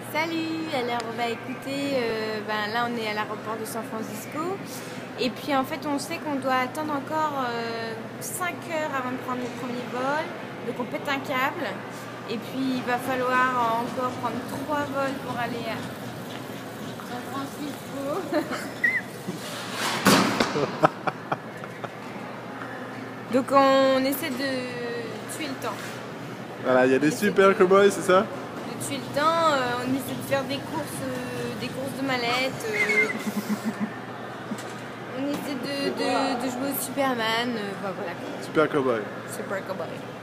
Salut, alors on va écouter, là on est à l'aéroport de San Francisco et puis en fait on sait qu'on doit attendre encore 5 heures avant de prendre le premier vol, donc on pète un câble et puis il va falloir encore prendre 3 vols pour aller à San Francisco. Donc on essaie de tuer le temps. Voilà, il y a des super cowboys, c'est ça? De tuer le temps, on essaie de faire des courses de mallettes. On essaie de jouer au Superman. Voilà. Super cowboy. Super cowboy.